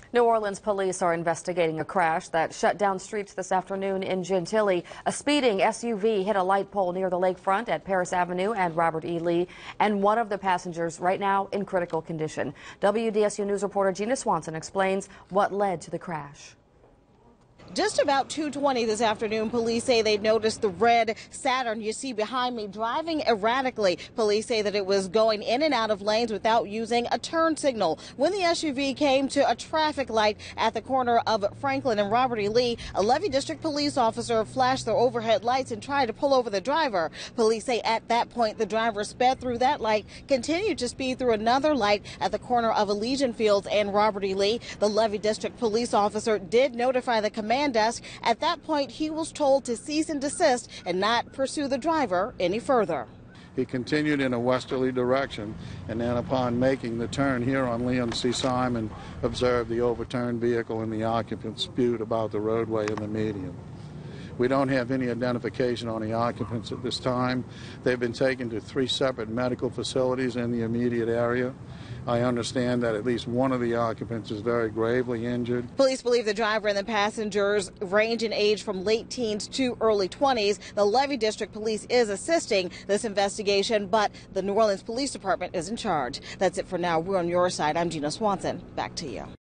New Orleans police are investigating a crash that shut down streets this afternoon in Gentilly. A speeding SUV hit a light pole near the lakefront at Paris Avenue and Robert E. Lee, and one of the passengers right now in critical condition. WDSU News reporter Gina Swanson explains what led to the crash. Just about 2:20 this afternoon, police say they noticed the red Saturn you see behind me driving erratically. Police say that it was going in and out of lanes without using a turn signal. When the SUV came to a traffic light at the corner of Franklin and Robert E. Lee, a Levy District police officer flashed their overhead lights and tried to pull over the driver. Police say at that point the driver sped through that light, continued to speed through another light at the corner of Elysian Fields and Robert E. Lee. The Levy District police officer did notify the command desk. At that point, he was told to cease and desist and not pursue the driver any further. He continued in a westerly direction, and then upon making the turn here on Leon C. Simon, observed the overturned vehicle and the occupants spewed about the roadway in the median. We don't have any identification on the occupants at this time. They've been taken to 3 separate medical facilities in the immediate area. I understand that at least one of the occupants is very gravely injured. Police believe the driver and the passengers range in age from late teens to early 20s. The Levy District Police is assisting this investigation, but the New Orleans Police Department is in charge. That's it for now. We're on your side. I'm Gina Swanson. Back to you.